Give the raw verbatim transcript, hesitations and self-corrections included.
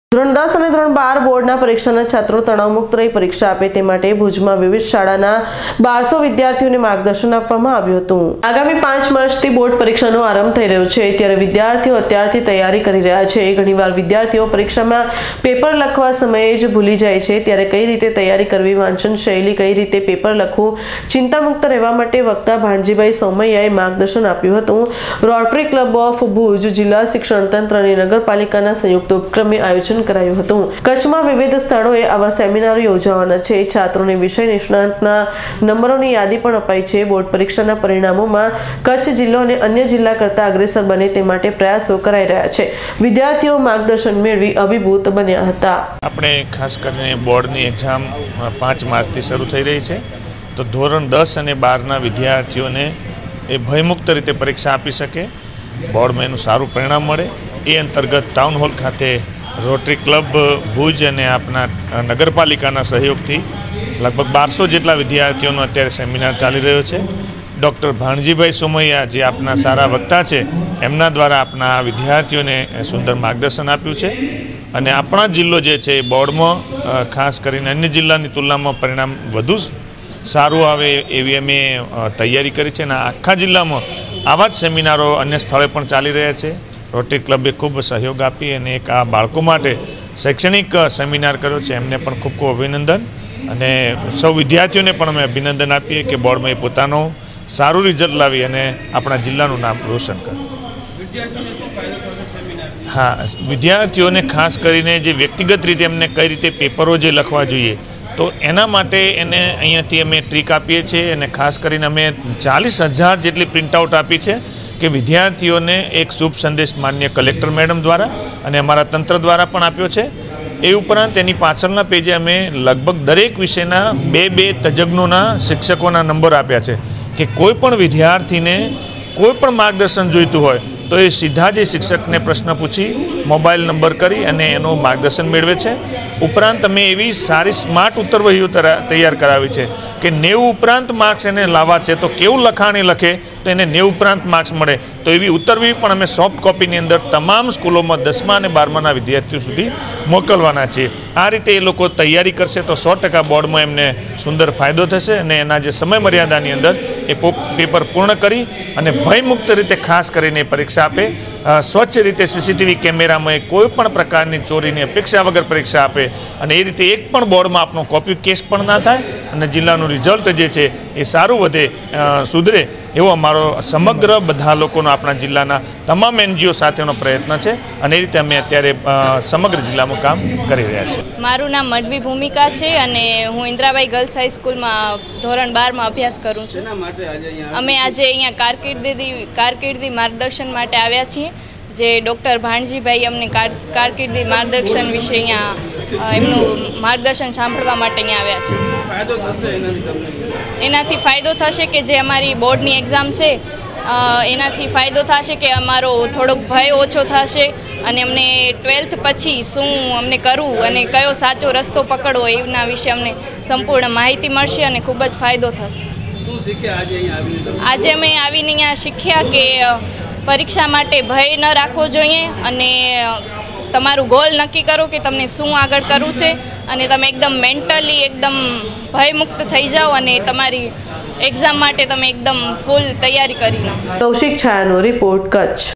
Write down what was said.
ધોરણ દસ અને ધોરણ બાર બોર્ડના પરીક્ષાના છાત્રો તણાવમુક્ત રહી પરીક્ષા આપે તે માટે ભુજમાં વિવિધ શાળાના બારસો વિદ્યાર્થીઓને માર્ગદર્શન આપવામાં આવ્યું હતું। આગામી પાંચ માર્ચથી બોર્ડ પરીક્ષાનો આરંભ થઈ રહ્યો છે, ત્યારે વિદ્યાર્થીઓ અત્યારથી તૈયારી કરી રહ્યા છે। ઘણીવાર વિદ્યાર્થીઓ પરીક્ષામાં પેપર લખવા સમયે જ ભૂલી જાય છે, ત્યારે કઈ રીતે તૈયારી કરવી, વાંચન શૈલી કઈ રીતે પેપર લખવું, ચિંતામુક્ત રહેવા માટે વક્તા ભાણજીભાઈ સોમૈયાએ માર્ગદર્શન આપ્યું હતું। રોટરી ક્લબ ઓફ ભુજ, જિલ્લા શિક્ષણ તંત્ર અને નગરપાલિકાના સંયુક્ત ઉપક્રમે આયોજન કરાયું હતું। કચ્છમાં વિવિધ સ્થળોએ આવા સેમિનારો યોજાવાના છે। છાત્રોને વિષય નિષ્ણાતના નંબરોની યાદી પણ અપાઈ છે। બોર્ડ પરીક્ષાના પરિણામોમાં કચ્છ જિલ્લો અને અન્ય જિલ્લા કરતા અગ્રેસર બને તે માટે પ્રયાસો કરાઈ રહ્યા છે। વિદ્યાર્થીઓ માર્ગદર્શન મેળવી અભિભૂત બન્યા હતા। આપણે ખાસ કરીને બોર્ડની એક્ઝામ પાંચ માર્ચથી શરૂ થઈ રહી છે, તો ધોરણ દસ અને બારના વિદ્યાર્થીઓને એ ભયમુક્ત રીતે પરીક્ષા આપી શકે, બોર્ડમાં એનું સારું પરિણામ મળે એ અંતર્ગત ટાઉન હોલ ખાતે રોટરી ક્લબ ભુજ અને આપના નગરપાલિકાના સહયોગથી લગભગ બારસો જેટલા વિદ્યાર્થીઓનો અત્યારે સેમિનાર ચાલી રહ્યો છે। ડૉક્ટર ભાણજીભાઈ સોમૈયા જે આપના સારા વક્તા છે, એમના દ્વારા આપના વિદ્યાર્થીઓને સુંદર માર્ગદર્શન આપ્યું છે અને આપણા જિલ્લો જે છે એ બોર્ડમાં ખાસ કરીને અન્ય જિલ્લાની તુલનામાં પરિણામ વધુ સારું આવે એવી અમે તૈયારી કરી છે અને આખા જિલ્લામાં આવા જ સેમિનારો અન્ય સ્થળે પણ ચાલી રહ્યા છે। રોટરી ક્લબે ખૂબ સહયોગ આપી અને એક આ બાળકો માટે શૈક્ષણિક સેમિનાર કર્યો છે, એમને પણ ખૂબ ખૂબ અભિનંદન અને સૌ વિદ્યાર્થીઓને પણ અમે અભિનંદન આપીએ કે બોર્ડમાં એ પોતાનું સારું રિઝલ્ટ લાવી અને આપણા જિલ્લાનું નામ રોશન કરે। હા, વિદ્યાર્થીઓને ખાસ કરીને જે વ્યક્તિગત રીતે એમને કઈ રીતે પેપરો જે લખવા જોઈએ, તો એના માટે એને અહીંયાથી અમે ટ્રીક આપીએ છીએ અને ખાસ કરીને અમે ચાલીસ હજાર જેટલી પ્રિન્ટઆઉટ આપી છે કે વિદ્યાર્થીઓને એક શુભ સંદેશ માન્ય કલેક્ટર મેડમ દ્વારા અને અમારા તંત્ર દ્વારા પણ આપ્યો છે। એ ઉપરાંત એની પાછળના પેજે અમે લગભગ દરેક વિષયના બે બે તજજ્ઞોના શિક્ષકોના નંબર આપ્યા છે કે કોઈ પણ વિદ્યાર્થીને કોઈ પણ માર્ગદર્શન જોઈતું હોય તો એ સીધા જ શિક્ષકને પ્રશ્ન પૂછી મોબાઈલ નંબર કરી અને એનું માર્ગદર્શન મેળવે છે। ઉપરાંત અમે એવી સારી સ્માર્ટ ઉત્તરવહીઓ તૈયાર કરાવી છે કે નેવું ઉપરાંત માર્ક્સ એને લાવવા છે તો કેવું લખાણ એ લખે તો એને નેવું ઉપરાંત માર્ક્સ મળે, તો એવી ઉત્તરવહી પણ અમે સોફ્ટ કોપીની અંદર તમામ સ્કૂલોમાં દસમા અને બારમાના વિદ્યાર્થીઓ સુધી મોકલવાના છીએ। આ રીતે એ લોકો તૈયારી કરશે તો સો ટકા બોર્ડમાં એમને સુંદર ફાયદો થશે અને એના જે સમય મર્યાદાની અંદર એ પેપર પૂર્ણ કરી અને ભયમુક્ત રીતે ખાસ કરીને પરીક્ષા આપે, સ્વચ્છ રીતે સીસીટીવી કેમેરામાં કોઈ પણ પ્રકારની ચોરીની અપેક્ષા વગર પરીક્ષા આપે અને એ રીતે એક પણ બોર્ડમાં આપનો કોપી કેસ પણ ના થાય અને જિલ્લાનું રિઝલ્ટ જે છે એ સારું વધે, સુધરે એવો અમારો સમગ્ર બધા લોકોનો આપણા જિલ્લાના તમામ એનજીઓ સાથેનો પ્રયત્ન છે અને એ રીતે અમે અત્યારે સમગ્ર જિલ્લામાં કામ કરી રહ્યા છીએ। મારું નામ મઢવી ભૂમિકા છે અને હું ઇન્દ્રાબાઈ ગર્લ્સ હાઈસ્કૂલમાં ધોરણ બારમાં અભ્યાસ કરું છું। અમે આજે અહીંયા કારકિર્દી કારકિર્દી માર્ગદર્શન માટે આવ્યા છીએ, જે ડૉક્ટર ભાણજીભાઈ અમને કારકિર્દી માર્ગદર્શન વિશે અહીંયા એમનું માર્ગદર્શન સાંભળવા માટે અહીંયા આવ્યા છે। એનાથી ફાયદો થશે કે જે અમારી બોર્ડની એક્ઝામ છે એનાથી ફાયદો થશે કે અમારો થોડોક ભય ઓછો થશે અને અમને ટ્વેલ્થ પછી શું અમને કરવું અને કયો સાચો રસ્તો પકડવો એના વિશે અમને સંપૂર્ણ માહિતી મળશે અને ખૂબ જ ફાયદો થશે। આજે અમે આવીને અહીંયા શીખ્યા કે પરીક્ષા માટે ભય ન રાખવો જોઈએ અને તમારું ગોલ નક્કી કરો કે તમને શું આગળ કરવું છે અને તમે એકદમ મેન્ટલી એકદમ ભયમુક્ત થઈ જાઓ અને તમારી એક્ઝામ માટે તમે એકદમ ફૂલ તૈયારી કરી લો। કૌશિક છાયાનો રિપોર્ટ, કચ્છ।